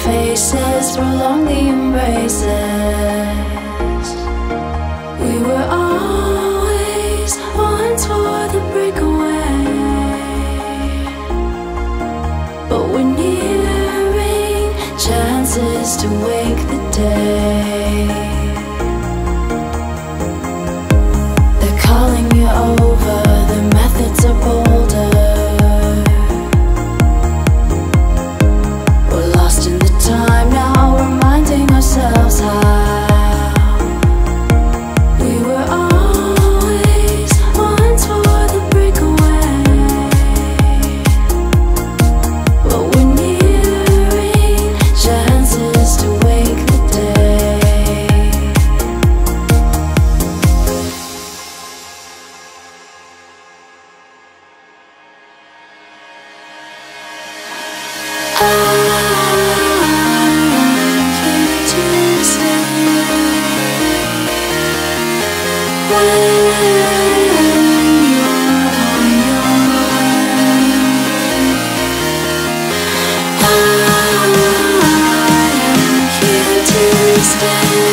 faces, prolong the embraces. We were always one toward the breakaway, but we're nearing chances to wake the day. They're calling you over, the methods are bolder. We're lost in the time now, reminding ourselves how we were always one toward the breakaway, but we're nearing chances to wake the day. Stay.